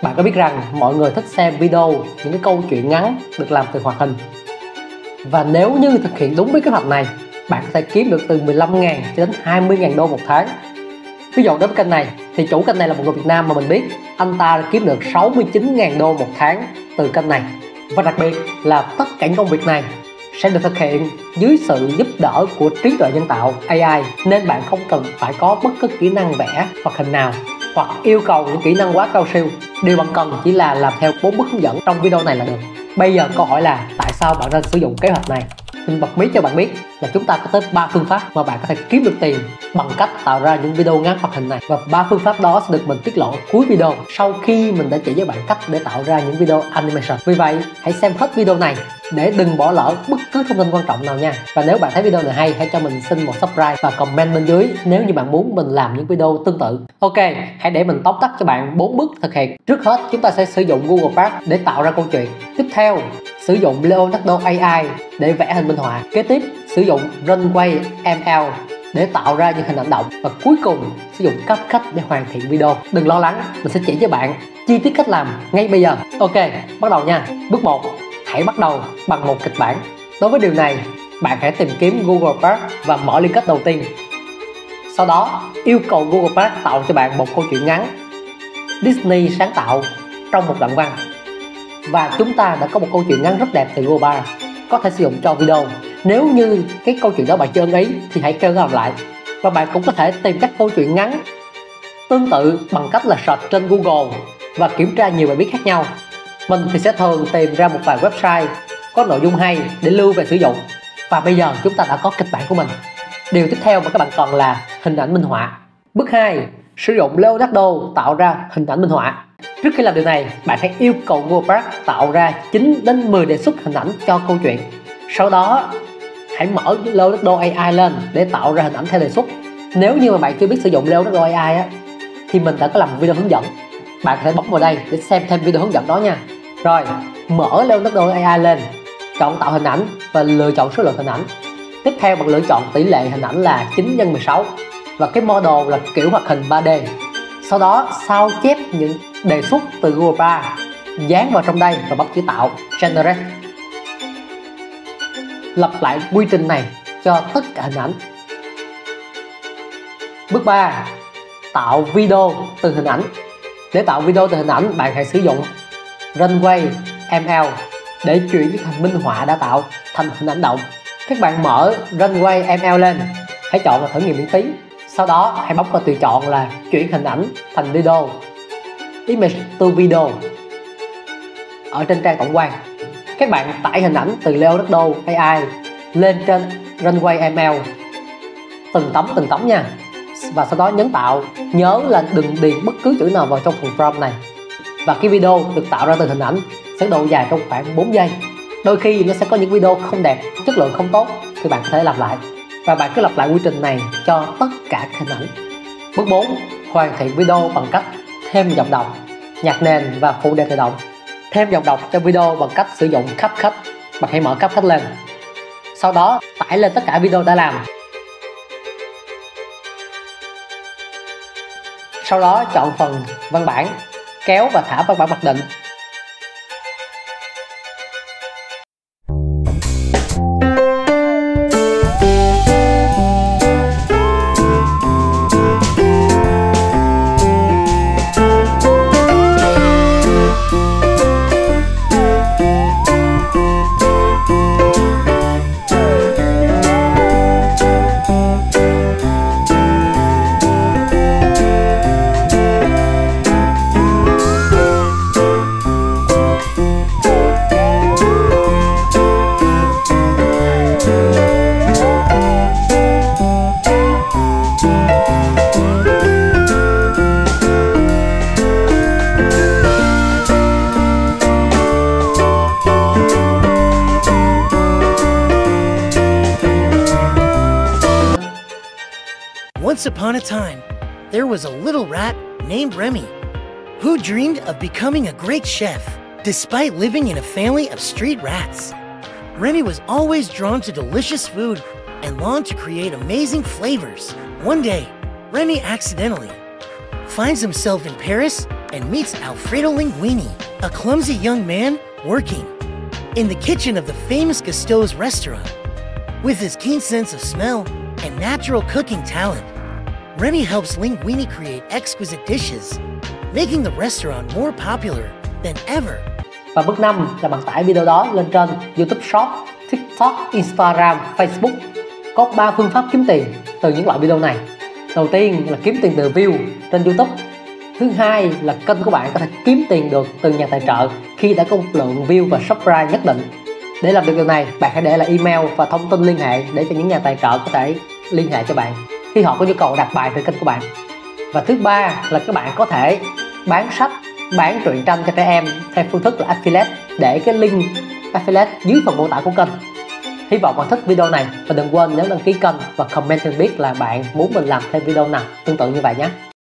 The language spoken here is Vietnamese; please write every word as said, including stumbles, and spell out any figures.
Bạn có biết rằng mọi người thích xem video, những cái câu chuyện ngắn được làm từ hoạt hình. Và nếu như thực hiện đúng với kế hoạch này, bạn có thể kiếm được từ mười lăm ngàn cho đến hai mươi ngàn đô một tháng. Ví dụ đối với kênh này thì chủ kênh này là một người Việt Nam mà mình biết, anh ta đã kiếm được sáu mươi chín ngàn đô một tháng từ kênh này. Và đặc biệt là tất cả những công việc này sẽ được thực hiện dưới sự giúp đỡ của trí tuệ nhân tạo A I, nên bạn không cần phải có bất cứ kỹ năng vẽ hoạt hình nào hoặc yêu cầu những kỹ năng quá cao siêu. Điều bạn cần chỉ là làm theo bốn bước hướng dẫn trong video này là được. Bây giờ câu hỏi là tại sao bạn nên sử dụng kế hoạch này? Mình bật mí cho bạn biết là chúng ta có tới ba phương pháp mà bạn có thể kiếm được tiền bằng cách tạo ra những video ngắn hoạt hình này. Và ba phương pháp đó sẽ được mình tiết lộ ở cuối video sau khi mình đã chỉ với bạn cách để tạo ra những video animation. Vì vậy hãy xem hết video này để đừng bỏ lỡ bất cứ thông tin quan trọng nào nha. Và nếu bạn thấy video này hay, hãy cho mình xin một subscribe và comment bên dưới nếu như bạn muốn mình làm những video tương tự. Ok, hãy để mình tóm tắt cho bạn bốn bước thực hiện. Trước hết chúng ta sẽ sử dụng Google Bard để tạo ra câu chuyện. Tiếp theo sử dụng Leonardo A I để vẽ hình minh họa. Kế tiếp sử dụng Runway M L để tạo ra những hình ảnh động. Và cuối cùng sử dụng CapCut để hoàn thiện video. Đừng lo lắng, mình sẽ chỉ cho bạn chi tiết cách làm ngay bây giờ. Ok, bắt đầu nha. Bước một, hãy bắt đầu bằng một kịch bản. Đối với điều này, bạn hãy tìm kiếm Google Bard và mở liên kết đầu tiên. Sau đó yêu cầu Google Bard tạo cho bạn một câu chuyện ngắn Disney sáng tạo trong một đoạn văn. Và chúng ta đã có một câu chuyện ngắn rất đẹp từ Google Bard, có thể sử dụng cho video. Nếu như cái câu chuyện đó bạn chưa ưng ý thì hãy kêu nó làm lại. Và bạn cũng có thể tìm các câu chuyện ngắn tương tự bằng cách là search trên Google và kiểm tra nhiều bài viết khác nhau. Mình thì sẽ thường tìm ra một vài website có nội dung hay để lưu về sử dụng. Và bây giờ chúng ta đã có kịch bản của mình. Điều tiếp theo mà các bạn cần là hình ảnh minh họa. Bước hai, sử dụng Leonardo tạo ra hình ảnh minh họa. Trước khi làm điều này, bạn hãy yêu cầu Google Bard tạo ra chín đến mười đề xuất hình ảnh cho câu chuyện. Sau đó hãy mở Leonardo A I lên để tạo ra hình ảnh theo đề xuất. Nếu như mà bạn chưa biết sử dụng Leonardo A I á, thì mình đã có làm một video hướng dẫn. Bạn có thể bấm vào đây để xem thêm video hướng dẫn đó nha. Rồi, mở Leonardo A I lên, chọn tạo hình ảnh và lựa chọn số lượng hình ảnh. Tiếp theo bạn lựa chọn tỷ lệ hình ảnh là chín nhân mười sáu và cái model là kiểu hoạt hình ba D. Sau đó sao chép những đề xuất từ Google Bard, dán vào trong đây và bấm chữ tạo Generate. Lặp lại quy trình này cho tất cả hình ảnh. Bước ba, tạo video từ hình ảnh. Để tạo video từ hình ảnh, bạn hãy sử dụng Runway M L để chuyển những hình minh họa đã tạo thành hình ảnh động. Các bạn mở Runway M L lên, hãy chọn là thử nghiệm miễn phí. Sau đó hãy bấm vào tùy chọn là chuyển hình ảnh thành video, Image to Video ở trên trang tổng quan. Các bạn tải hình ảnh từ Leonardo A I lên trên Runway M L từng tấm từng tấm nha. Và sau đó nhấn tạo. Nhớ là đừng điền bất cứ chữ nào vào trong phần prompt này. Và cái video được tạo ra từ hình ảnh sẽ độ dài trong khoảng bốn giây. Đôi khi nó sẽ có những video không đẹp, chất lượng không tốt thì bạn có thể làm lại. Và bạn cứ lặp lại quy trình này cho tất cả các hình ảnh. Bước bốn, hoàn thiện video bằng cách thêm giọng đọc, nhạc nền và phụ đề tự động. Thêm giọng đọc cho video bằng cách sử dụng CapCut. Bạn hãy mở CapCut lên. Sau đó tải lên tất cả video đã làm. Sau đó chọn phần văn bản, kéo và thả văn bản mặc định. Once upon a time, there was a little rat named Remy who dreamed of becoming a great chef despite living in a family of street rats. Remy was always drawn to delicious food and longed to create amazing flavors. One day, Remy accidentally finds himself in Paris and meets Alfredo Linguini, a clumsy young man working in the kitchen of the famous Gusteau's restaurant. With his keen sense of smell and natural cooking talent, Remy helps Linguini create exquisite dishes, making the restaurant more popular than ever. Và bước năm là bạn tải video đó lên trên YouTube Short, TikTok, Instagram, Facebook. Có ba phương pháp kiếm tiền từ những loại video này. Đầu tiên là kiếm tiền từ view trên YouTube. Thứ hai là kênh của bạn có thể kiếm tiền được từ nhà tài trợ khi đã có một lượng view và subscribe nhất định. Để làm được điều này, bạn hãy để lại email và thông tin liên hệ để cho những nhà tài trợ có thể liên hệ cho bạn khi họ có nhu cầu đặt bài trên kênh của bạn. Và thứ ba là các bạn có thể bán sách, bán truyện tranh cho trẻ em theo phương thức là affiliate, để cái link affiliate dưới phần mô tả của kênh. Hy vọng bạn thích video này và đừng quên nhấn đăng ký kênh và comment cho biết là bạn muốn mình làm thêm video nào tương tự như vậy nhé.